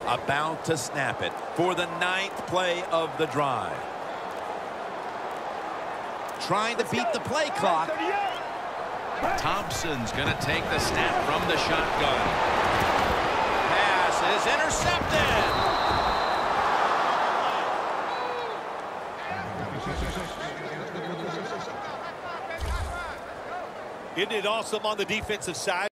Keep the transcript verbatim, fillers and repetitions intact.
About to snap it for the ninth play of the drive. Trying to beat the play clock. Thompson's going to take the snap from the shotgun. Pass is intercepted. Isn't it awesome on the defensive side?